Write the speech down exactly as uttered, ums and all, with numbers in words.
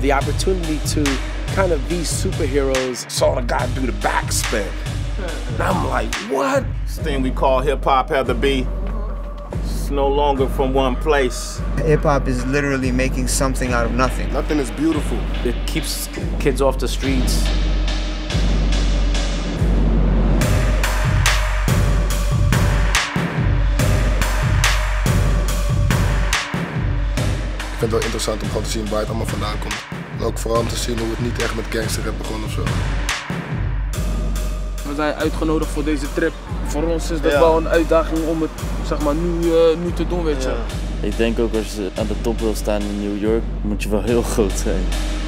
the opportunity to kind of be superheroes. Saw the guy do the backspin. And I'm like, what? This thing we call hip-hop had to be. It's no longer from one place. Hip-hop is literally making something out of nothing. Nothing is beautiful. It keeps kids off the streets. Ik vind het wel interessant om gewoon te zien waar het allemaal vandaan komt. En ook vooral om te zien hoe het niet echt met gangsterrap begon of zo. We zijn uitgenodigd voor deze trip. Voor ons is dat ja. wel een uitdaging om het zeg maar, nu, uh, nu te doen, weet je. Ja. Ik denk ook als je aan de top wil staan in New York, moet je wel heel groot zijn.